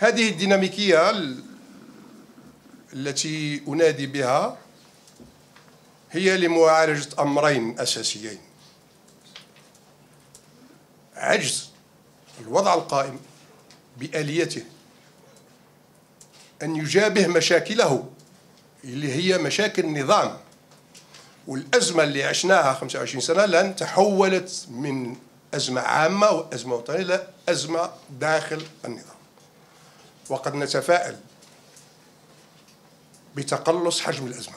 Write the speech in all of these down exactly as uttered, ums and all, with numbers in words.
هذه الديناميكية التي أنادي بها هي لمعالجة أمرين أساسيين: عجز الوضع القائم بآليته أن يجابه مشاكله اللي هي مشاكل النظام، والأزمة اللي عشناها خمسة وعشرين سنة لن تحولت من أزمة عامة وأزمة وطنية إلى أزمة داخل النظام، وقد نتفائل بتقلص حجم الأزمة.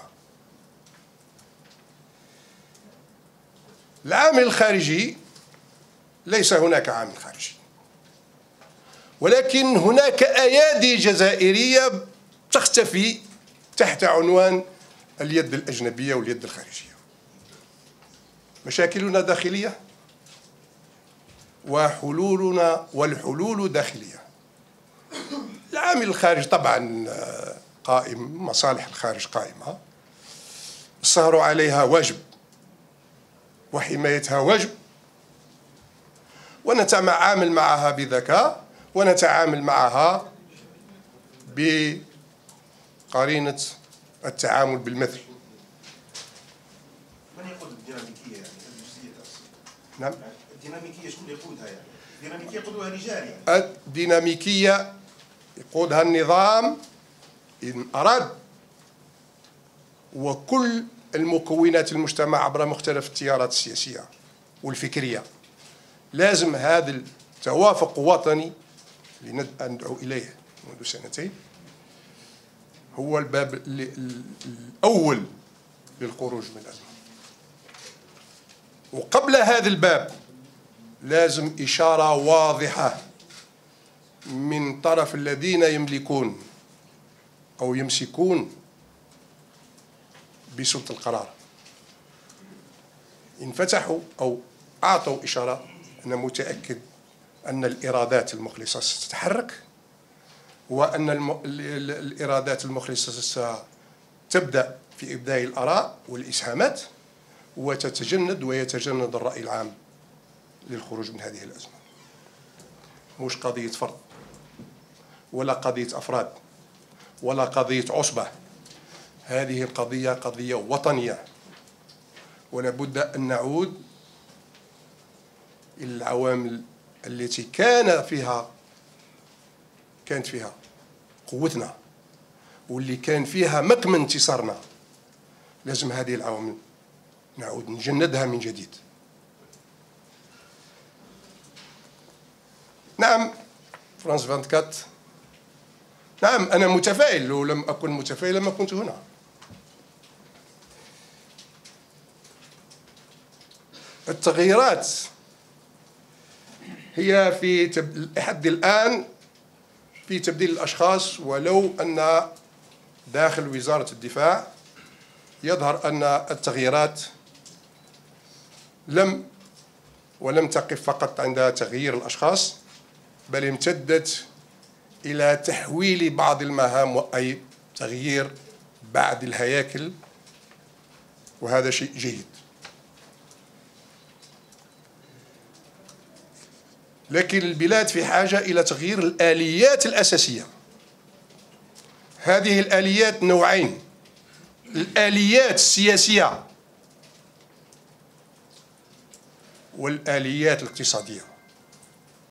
العامل الخارجي ليس هناك عامل خارجي، ولكن هناك أيادي جزائرية تختفي تحت عنوان اليد الأجنبية واليد الخارجية. مشاكلنا داخلية وحلولنا والحلول داخلية. العامل الخارجي طبعا قائم، مصالح الخارج قائمة، السهر عليها واجب وحمايتها واجب، ونتعامل معها بذكاء ونتعامل معها بقرينة التعامل بالمثل. من يقود الديناميكية يعني الجزئية؟ نعم. الديناميكية شكون يقودها يعني؟ الديناميكية يقودها رجال يعني. الديناميكية يقودها النظام إن أراد، وكل المكونات المجتمع عبر مختلف التيارات السياسية والفكرية. لازم هذا التوافق الوطني اللي ندعو إليه منذ سنتين هو الباب الأول للخروج من الأزمة. وقبل هذا الباب لازم إشارة واضحة من طرف الذين يملكون أو يمسكون بسلطة القرار. إن فتحوا أو أعطوا إشارة، أنا متأكد أن الإرادات المخلصة ستتحرك، وأن الم... الإرادات المخلصة ستبدأ في إبداء الآراء والإسهامات، وتتجند ويتجند الرأي العام للخروج من هذه الأزمة. مش قضية فرد ولا قضية أفراد ولا قضية عصبة، هذه القضية قضية وطنية، ولا بد أن نعود إلى العوامل التي كان فيها كانت فيها قوتنا واللي كان فيها مكمن انتصارنا. لازم هذه العوامل نعود نجندها من جديد. نعم فرانس أربعة وعشرين، نعم أنا متفائل، لو لم أكن متفائلا ما كنت هنا. التغييرات هي في لحد الآن في تبديل الأشخاص، ولو أن داخل وزارة الدفاع يظهر أن التغييرات لم ولم تقف فقط عند تغيير الأشخاص، بل امتدت إلى تحويل بعض المهام أي تغيير بعض الهياكل، وهذا شيء جيد. لكن البلاد في حاجة إلى تغيير الآليات الأساسية. هذه الآليات نوعين: الآليات السياسية والآليات الاقتصادية.